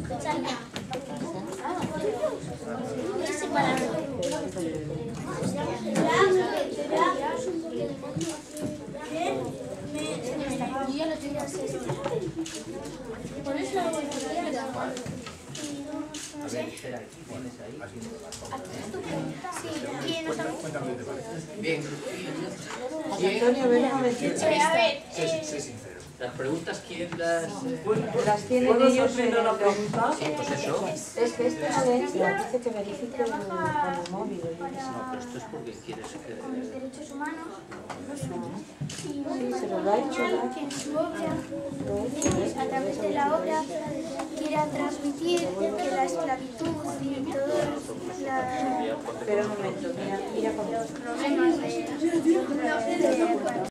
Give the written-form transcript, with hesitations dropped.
Yo lo tengo así. Por eso lo voy a espera, aquí pones ahí. Bien. Antonio, ven un momentito. Sé sincero. Las preguntas, ¿quién las...? Las tienen ellos en el Sí, pues eso. Es que este no le entra, dice que verifique con el móvil. No, pero esto es porque quieres que... los derechos humanos. Sí, se lo ha hecho. Que en su obra, a través de la obra, quiera transmitir que la esclavitud y todos Espera un momento, mira con los problemas de